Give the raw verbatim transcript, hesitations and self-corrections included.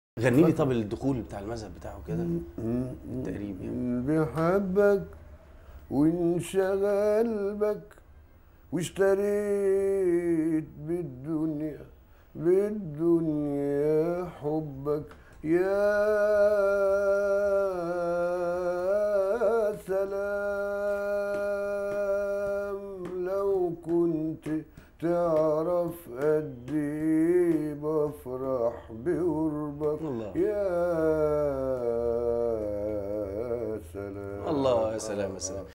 غني لي طب الدخول بتاع المذهب بتاعه كده بالتقريب يعني. بحبك وانشغل بك واشتريت بالدنيا بالدنيا حبك يا سلام لو كنت تعرف قد ايه بفرح بقربك الله. يا سلام. الله يا سلام يا سلام.